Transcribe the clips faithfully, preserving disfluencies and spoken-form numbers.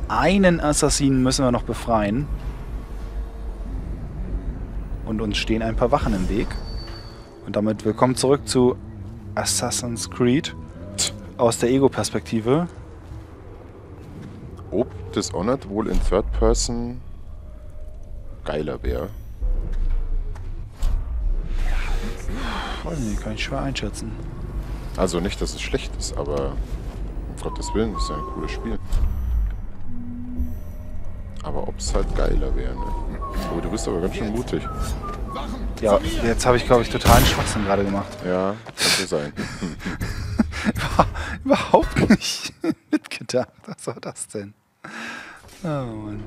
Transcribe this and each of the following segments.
einen Assassinen müssen wir noch befreien. Und uns stehen ein paar Wachen im Weg. Und damit willkommen zurück zu Assassin's Creed aus der Ego-Perspektive. Ob Dishonored wohl in Third Person geiler wäre? Weiß nicht, kann ich schwer einschätzen. Also nicht, dass es schlecht ist, aber um Gottes Willen, das ist ja ein cooles Spiel. Aber ob es halt geiler wäre, ne? Oh, du bist aber ganz schön mutig. Ja, jetzt habe ich, glaube ich, totalen Schwachsinn gerade gemacht. Ja, könnte sein. Überhaupt nicht mitgedacht. Was war das denn? Oh Mann.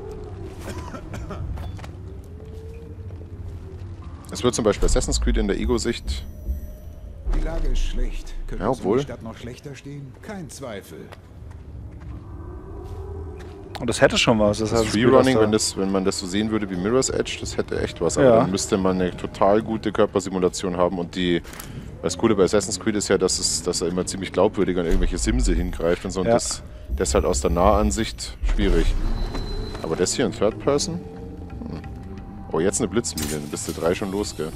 Es wird zum Beispiel Assassin's Creed in der Ego-Sicht. Die Lage ist schlecht. Könnte Ja, es um obwohl. die Stadt noch schlechter stehen? Kein Zweifel. Und das hätte schon was. Das Das heißt, Freerunning, da wenn, das, wenn man das so sehen würde wie Mirror's Edge, das hätte echt was. Aber Ja. dann müsste man eine total gute Körpersimulation haben. Und die, das Coole bei Assassin's Creed ist ja, dass, es, dass er immer ziemlich glaubwürdig an irgendwelche Simse hingreift und so. Und Ja. das, das ist halt aus der Nahansicht schwierig. Aber das hier in Third Person? Hm. Oh, jetzt eine Blitzmine. Dann bist du drei schon los, gell?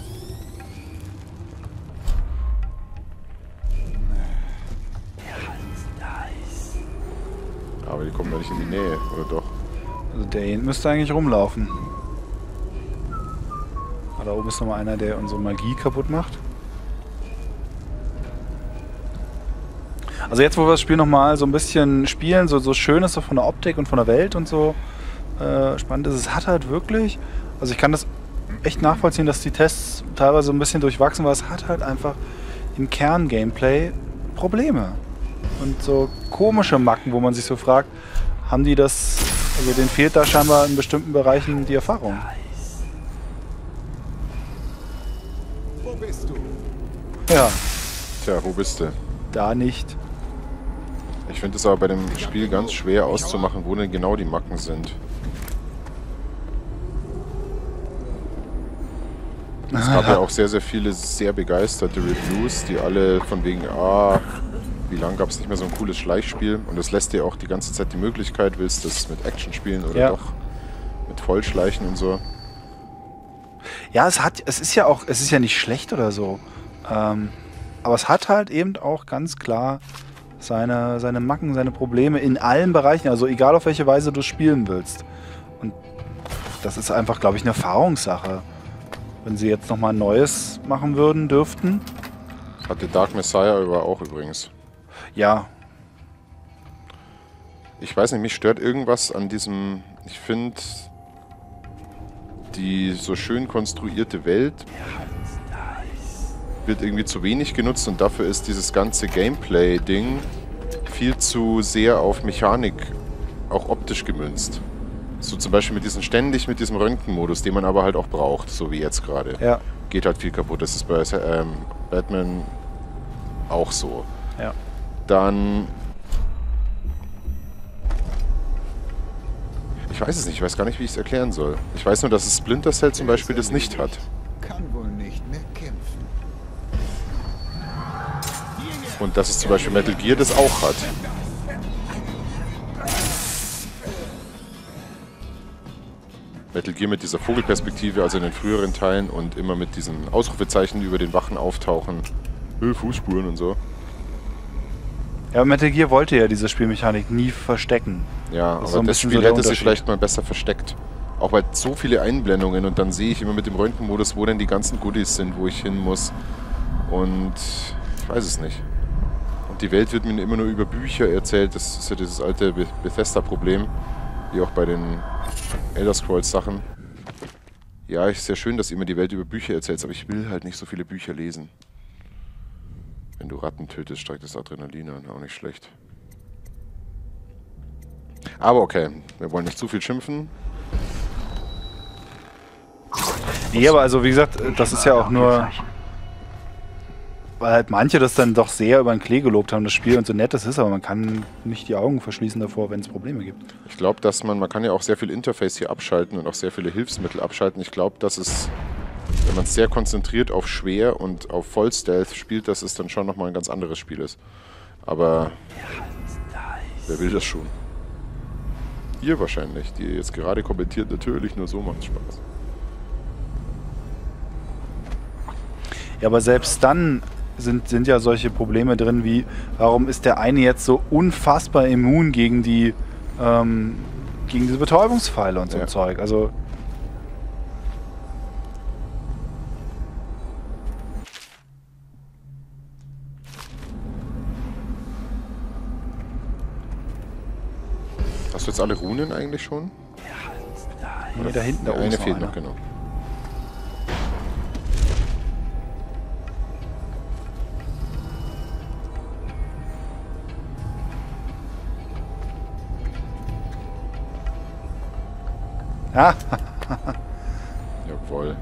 Aber die kommen da nicht in die Nähe, oder doch? Also der hier müsste eigentlich rumlaufen. Aber da oben ist nochmal einer, der unsere Magie kaputt macht. Also jetzt, wo wir das Spiel nochmal so ein bisschen spielen, so, so schön ist so von der Optik und von der Welt und so äh, spannend ist, es hat halt wirklich, also ich kann das echt nachvollziehen, dass die Tests teilweise so ein bisschen durchwachsen waren, es hat halt einfach im Kern-Gameplay Probleme. Und so komische Macken, wo man sich so fragt, haben die das, also denen fehlt da scheinbar in bestimmten Bereichen die Erfahrung. Wo bist du? Ja, Tja, wo bist du? da nicht. Ich finde es aber bei dem Spiel ganz schwer auszumachen, wo denn genau die Macken sind. Es gab ja auch sehr, sehr viele sehr begeisterte Reviews, die alle von wegen, ah, wie lange gab es nicht mehr so ein cooles Schleichspiel? Und das lässt dir auch die ganze Zeit die Möglichkeit, willst du das mit Action spielen oder Ja. doch mit Vollschleichen und so. Ja, es hat, es ist ja auch, es ist ja nicht schlecht oder so. Ähm, aber es hat halt eben auch ganz klar seine, seine Macken, seine Probleme in allen Bereichen, also egal auf welche Weise du spielen willst. Und das ist einfach, glaube ich, eine Erfahrungssache. Wenn sie jetzt nochmal ein Neues machen würden, dürften. Hatte Dark Messiah aber auch übrigens. Ja, Ich weiß nicht, mich stört irgendwas an diesem, ich finde, die so schön konstruierte Welt wird irgendwie zu wenig genutzt und dafür ist dieses ganze Gameplay-Ding viel zu sehr auf Mechanik, auch optisch gemünzt. So zum Beispiel mit diesem ständig mit diesem Röntgenmodus, den man aber halt auch braucht, so wie jetzt gerade. ja, Geht halt viel kaputt. Das ist bei ähm, Batman auch so. ja. Dann. Ich weiß es nicht, ich weiß gar nicht, wie ich es erklären soll. Ich weiß nur, dass es Splinter Cell zum Beispiel das nicht hat. Kann wohl nicht mehr kämpfen. Und dass es zum Beispiel Metal Gear das auch hat. Metal Gear mit dieser Vogelperspektive, also in den früheren Teilen und immer mit diesen Ausrufezeichen, die über den Wachen auftauchen. Äh, Fußspuren und so. Ja, Metal Gear wollte ja diese Spielmechanik nie verstecken. Ja, Das ist so aber ein das bisschen Spiel so der hätte sich Unterschied. vielleicht mal besser versteckt. Auch weil so viele Einblendungen und dann sehe ich immer mit dem Röntgenmodus, wo denn die ganzen Goodies sind, wo ich hin muss. Und ich weiß es nicht. Und die Welt wird mir immer nur über Bücher erzählt. Das ist ja dieses alte Be- Bethesda-Problem, wie auch bei den Elder Scrolls-Sachen. Ja, ist sehr schön, dass ihr mir die Welt über Bücher erzählt, aber ich will halt nicht so viele Bücher lesen. Wenn du Ratten tötest, steigt das Adrenalin an. Auch nicht schlecht. Aber okay, wir wollen nicht zu viel schimpfen. Nee, aber also wie gesagt, das ist ja auch nur, weil halt manche das dann doch sehr über den Klee gelobt haben, das Spiel und so nett das ist, aber man kann nicht die Augen verschließen davor, wenn es Probleme gibt. Ich glaube, dass man, man kann ja auch sehr viel Interface hier abschalten und auch sehr viele Hilfsmittel abschalten. Ich glaube, dass es, wenn man es sehr konzentriert auf schwer und auf Voll-Stealth spielt, dass es dann schon nochmal ein ganz anderes Spiel ist. Aber wer will das schon? Ihr wahrscheinlich, die jetzt gerade kommentiert, natürlich nur so macht Spaß. Ja, aber selbst dann sind, sind ja solche Probleme drin wie, warum ist der eine jetzt so unfassbar immun gegen die ähm, gegen diese Betäubungspfeile und so Ja. ein Zeug. Also Hast du jetzt alle Runen eigentlich schon? nee, da hinten, da Ja, oben eine ist fehlt einer. noch, genau. Ja, Jawohl.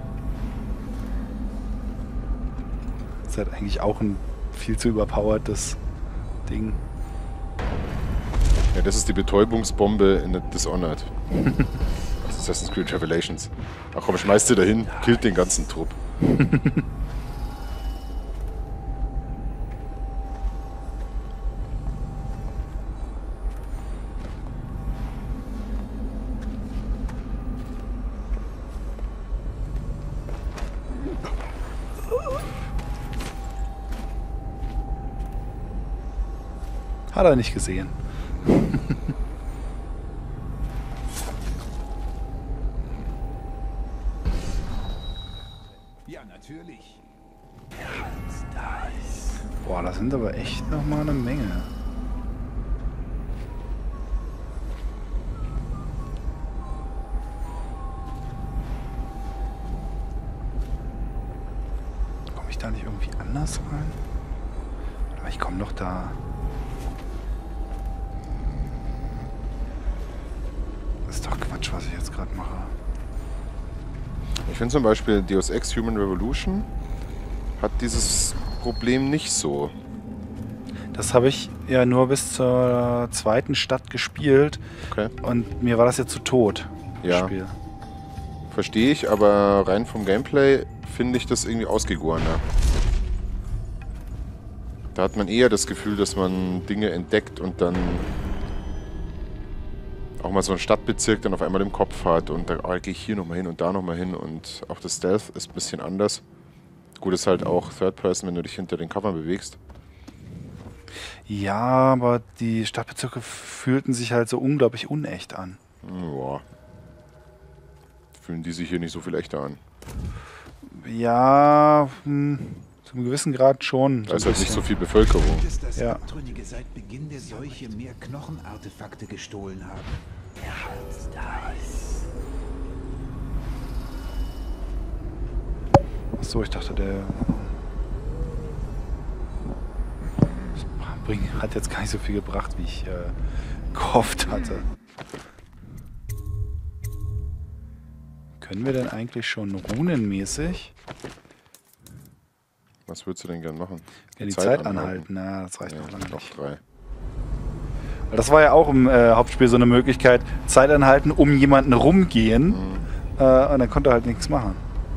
das ist halt eigentlich auch ein viel zu überpowertes Ding. Ja, das ist die Betäubungsbombe in der Dishonored. Das ist Assassin's Creed Revelations. Ach komm, schmeißt sie dahin, killt den ganzen Trupp. Hat er nicht gesehen. Ja, natürlich. Boah, das sind aber echt noch mal eine Menge. Komme ich da nicht irgendwie anders rein? Aber ich komme doch da. Das ist doch Quatsch, was ich jetzt gerade mache. Ich finde zum Beispiel Deus Ex Human Revolution hat dieses Problem nicht so. Das habe ich ja nur bis zur zweiten Stadt gespielt Okay. und mir war das jetzt zu tot, das Ja. Spiel. Verstehe ich, aber rein vom Gameplay finde ich das irgendwie ausgegorener. Da hat man eher das Gefühl, dass man Dinge entdeckt und dann auch mal so einen Stadtbezirk dann auf einmal im Kopf hat und da ah, gehe ich hier nochmal hin und da nochmal hin und auch das Stealth ist ein bisschen anders. Gut, ist halt auch Third Person, wenn du dich hinter den Covern bewegst. Ja, aber die Stadtbezirke fühlten sich halt so unglaublich unecht an. Ja. Fühlen die sich hier nicht so viel echter an. Ja, hm, zu einem gewissen Grad schon. Da ist ein halt nicht so bisschen. viel Bevölkerung. Dass das Ja. Abtrünnige seit Beginn der Seuche mehr Knochenartefakte gestohlen haben. Achso, ich dachte, der das bring- hat jetzt gar nicht so viel gebracht, wie ich äh, gehofft hatte. Können wir denn eigentlich schon runenmäßig Was würdest du denn gern machen? ja, die Zeit anhalten? Na, das reicht Ja, noch lange noch nicht. drei. Weil das war ja auch im äh, Hauptspiel so eine Möglichkeit, Zeit anhalten, um jemanden rumgehen. Mhm. Äh, und dann konnte er halt nichts machen.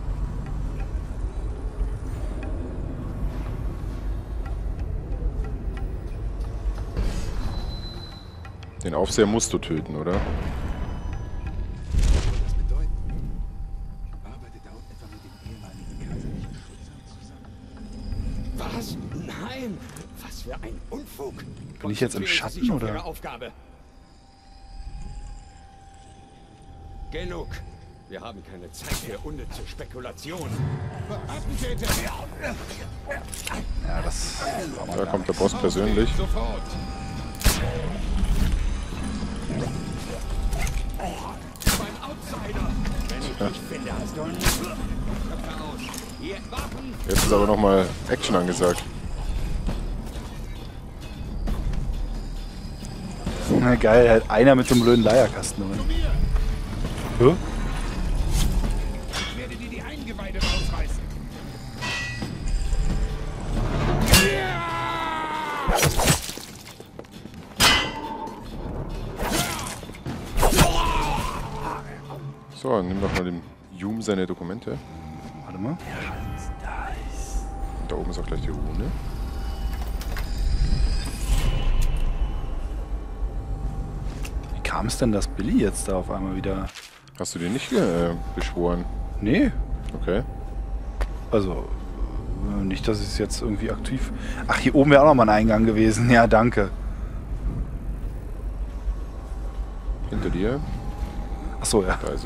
Den Aufseher musst du töten, oder? Das bedeutet, arbeitet auch etwa mit dem ehemaligen kaiserlichen Schutzamt zusammen. Was? Nein! Was für ein Unfug! Bin ich jetzt im Konzentrieren Sie Schatten, sich auf oder? Ihre Aufgabe. Genug. Wir haben keine Zeit für unnütze Spekulation. Attentäter! Ja, das. Da kommt der Boss persönlich. Sofort! Mein Outsider! Wenn ich dich finde, hast du einen Köpfe aus. Hier, Waffen! Jetzt ist aber nochmal Action angesagt. Na geil, halt einer mit so einem blöden Leierkasten drin. Hä? Ich werde dir die Eingeweide rausreißen. So, nimm doch mal dem Hume seine Dokumente. Warte mal. Und da oben ist auch gleich die Rune. Wie kam es denn, dass Billy jetzt da auf einmal wieder... Hast du den nicht äh, beschworen? Nee, Okay. also äh, nicht, dass ich es jetzt irgendwie aktiv... Ach, hier oben wäre auch noch mal ein Eingang gewesen. Ja, danke. Hinter dir. Ach so, ja. Da ist er.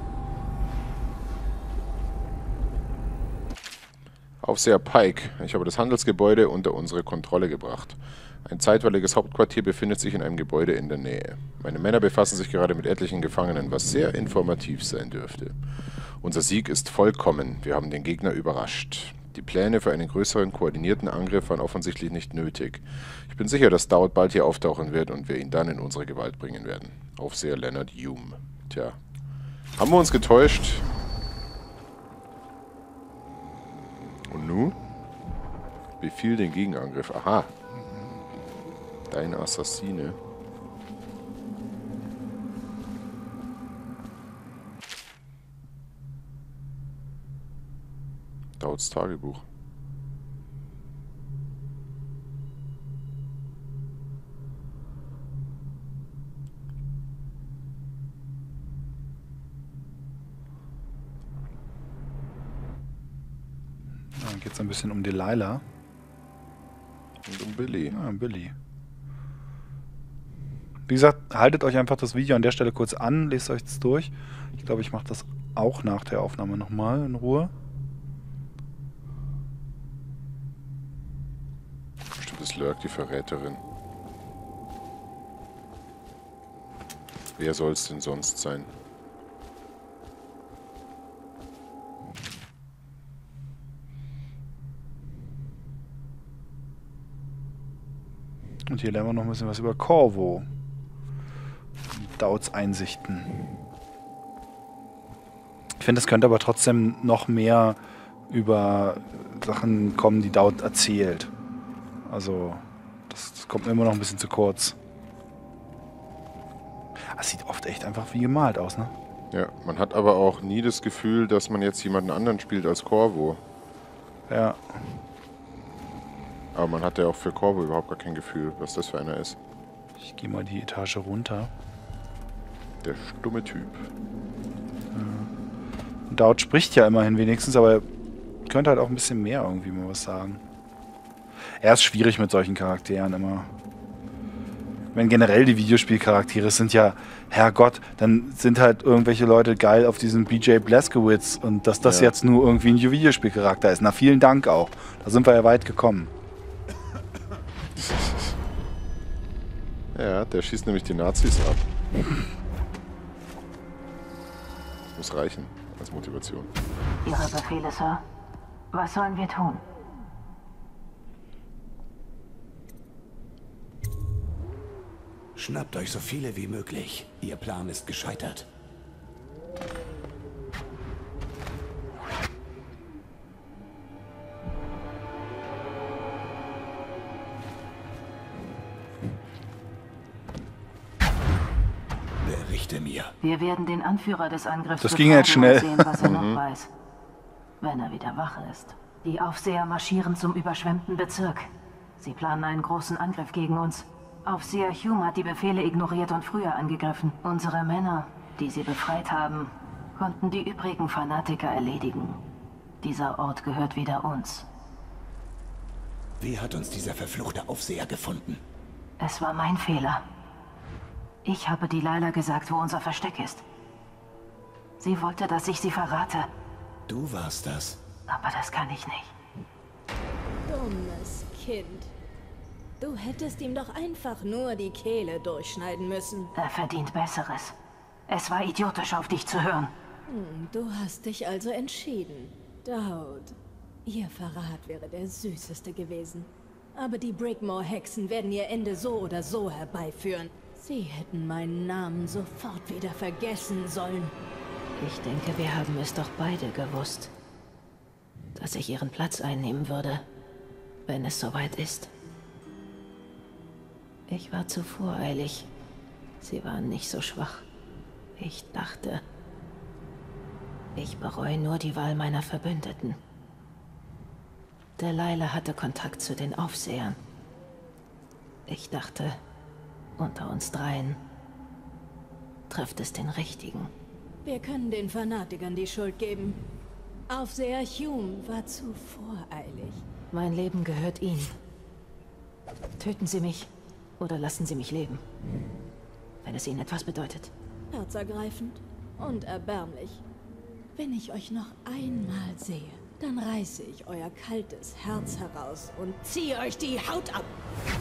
Aufseher Pike. Ich habe das Handelsgebäude unter unsere Kontrolle gebracht. Ein zeitweiliges Hauptquartier befindet sich in einem Gebäude in der Nähe. Meine Männer befassen sich gerade mit etlichen Gefangenen, was sehr informativ sein dürfte. Unser Sieg ist vollkommen. Wir haben den Gegner überrascht. Die Pläne für einen größeren, koordinierten Angriff waren offensichtlich nicht nötig. Ich bin sicher, dass Dowd bald hier auftauchen wird und wir ihn dann in unsere Gewalt bringen werden. Aufseher Leonard Hume. Tja. Haben wir uns getäuscht? Und nun? Befiehl den Gegenangriff. Aha. Deine Assassine. Dowds Tagebuch. Dann geht es ein bisschen um Delilah. Und um Billy. Ja, Billy. Wie gesagt, haltet euch einfach das Video an der Stelle kurz an, lest euch das durch. Ich glaube, ich mache das auch nach der Aufnahme nochmal in Ruhe. Bestimmt ist Lurk die Verräterin. Wer soll es denn sonst sein? Und hier lernen wir noch ein bisschen was über Corvo. Dowds Einsichten. Ich finde, es könnte aber trotzdem noch mehr über Sachen kommen, die Dowd erzählt. Also, das, das kommt mir immer noch ein bisschen zu kurz. Es sieht oft echt einfach wie gemalt aus, ne? Ja, man hat aber auch nie das Gefühl, dass man jetzt jemanden anderen spielt als Corvo. Ja. Aber man hat ja auch für Corvo überhaupt gar kein Gefühl, was das für einer ist. Ich gehe mal die Etage runter. Der stumme Typ. Dowd spricht ja immerhin wenigstens, aber er könnte halt auch ein bisschen mehr irgendwie mal was sagen. Er ist schwierig mit solchen Charakteren immer. Wenn generell die Videospielcharaktere sind ja, Herrgott, dann sind halt irgendwelche Leute geil auf diesen B J Blazkowicz und dass das Ja. jetzt nur irgendwie ein Videospielcharakter ist. Na, vielen Dank auch. Da sind wir ja weit gekommen. Ja, der schießt nämlich die Nazis ab. Das muss reichen als Motivation. Ihre Befehle, Sir. Was sollen wir tun? Schnappt euch so viele wie möglich. Ihr Plan ist gescheitert. Berichte mir. Wir werden den Anführer des Angriffs Das ging jetzt befragen und schnell. sehen, was er noch weiß. Wenn er wieder wach ist. Die Aufseher marschieren zum überschwemmten Bezirk. Sie planen einen großen Angriff gegen uns. Aufseher Hume hat die Befehle ignoriert und früher angegriffen. Unsere Männer, die sie befreit haben, konnten die übrigen Fanatiker erledigen. Dieser Ort gehört wieder uns. Wie hat uns dieser verfluchte Aufseher gefunden? Es war mein Fehler. Ich habe Delilah gesagt, wo unser Versteck ist. Sie wollte, dass ich sie verrate. Du warst das. Aber das kann ich nicht. Dummes Kind. Du hättest ihm doch einfach nur die Kehle durchschneiden müssen. Er verdient Besseres. Es war idiotisch, auf dich zu hören. Hm, du hast dich also entschieden. Dowd, ihr Verrat wäre der süßeste gewesen. Aber die Brickmore-Hexen werden ihr Ende so oder so herbeiführen. Sie hätten meinen Namen sofort wieder vergessen sollen. Ich denke, wir haben es doch beide gewusst. Dass ich ihren Platz einnehmen würde, wenn es soweit ist. Ich war zu voreilig. Sie waren nicht so schwach. Ich dachte... Ich bereue nur die Wahl meiner Verbündeten. Delilah hatte Kontakt zu den Aufsehern. Ich dachte, unter uns dreien trifft es den Richtigen. Wir können den Fanatikern die Schuld geben. Aufseher Hume war zu voreilig. Mein Leben gehört Ihnen. Töten Sie mich oder lassen Sie mich leben. Wenn es Ihnen etwas bedeutet. Herzergreifend und erbärmlich. Wenn ich euch noch einmal sehe, dann reiße ich euer kaltes Herz heraus und ziehe euch die Haut ab.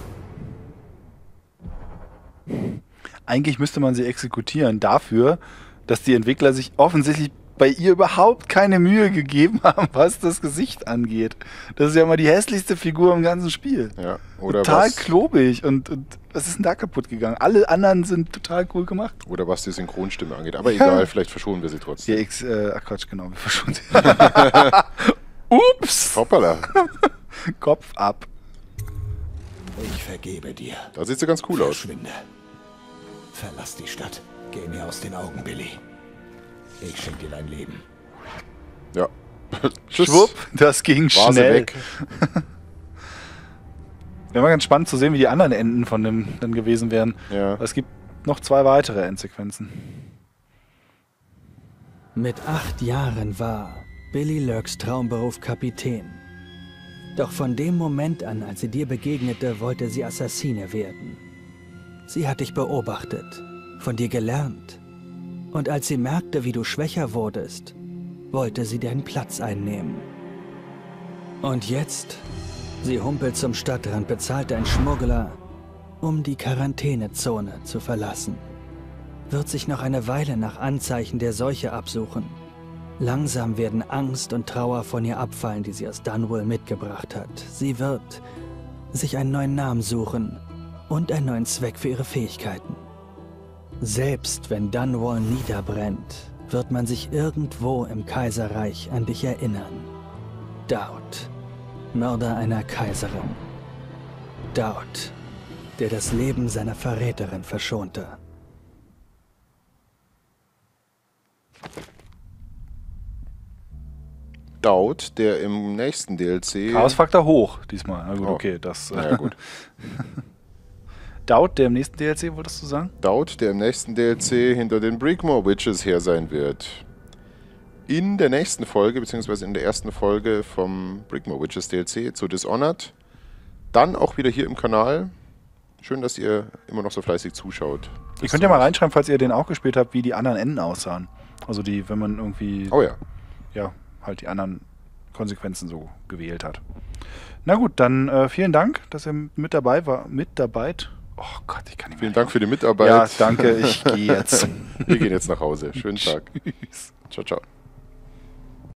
Eigentlich müsste man sie exekutieren dafür, dass die Entwickler sich offensichtlich bei ihr überhaupt keine Mühe gegeben haben, was das Gesicht angeht. Das ist ja immer die hässlichste Figur im ganzen Spiel. Ja, oder total was, klobig und, und was ist denn da kaputt gegangen? Alle anderen sind total cool gemacht. Oder was die Synchronstimme angeht. Aber egal, vielleicht verschonen wir sie trotzdem. Ja, X, äh, ach Quatsch, genau, wir verschonen sie. Ups! Hoppala. Kopf ab. Ich vergebe dir. Da sieht sie ganz cool aus. Verschwinde. Verlass die Stadt. Geh mir aus den Augen, Billy. Ich schenke dir dein Leben. Ja. Tschüss. Schwupp, das ging War sie schnell. weg. Wäre mal ganz spannend zu sehen, wie die anderen Enden von dem dann gewesen wären. Ja. Es gibt noch zwei weitere Endsequenzen. Mit acht Jahren war Billy Lurks Traumberuf Kapitän. Doch von dem Moment an, als sie dir begegnete, wollte sie Assassine werden. Sie hat dich beobachtet, von dir gelernt. Und als sie merkte, wie du schwächer wurdest, wollte sie deinen Platz einnehmen. Und jetzt? Sie humpelt zum Stadtrand, bezahlt einen Schmuggler, um die Quarantänezone zu verlassen. Wird sich noch eine Weile nach Anzeichen der Seuche absuchen. Langsam werden Angst und Trauer von ihr abfallen, die sie aus Dunwall mitgebracht hat. Sie wird sich einen neuen Namen suchen und einen neuen Zweck für ihre Fähigkeiten. Selbst wenn Dunwall niederbrennt, wird man sich irgendwo im Kaiserreich an dich erinnern. Daud, Mörder einer Kaiserin. Daud, der das Leben seiner Verräterin verschonte. Daud, der im nächsten D L C... Chaosfaktor hoch diesmal. Na gut, Oh. okay, das... Na ja, gut. Daud, der im nächsten D L C, wolltest du sagen? Daud, der im nächsten D L C hinter den Brickmore Witches her sein wird. In der nächsten Folge, beziehungsweise in der ersten Folge vom Brickmore Witches D L C zu Dishonored. Dann auch wieder hier im Kanal. Schön, dass ihr immer noch so fleißig zuschaut. Ihr könnt ja mal reinschreiben, falls ihr den auch gespielt habt, wie die anderen Enden aussahen. Also die, wenn man irgendwie... Oh ja. ja, halt die anderen Konsequenzen so gewählt hat. Na gut, dann äh, vielen Dank, dass ihr mit dabei war. Mit dabei. Oh Gott, ich kann nicht mehr. Vielen Dank für die Mitarbeit. Ja, danke, ich gehe jetzt. Wir gehen jetzt nach Hause. Schönen Tag. Tschüss. Ciao, ciao.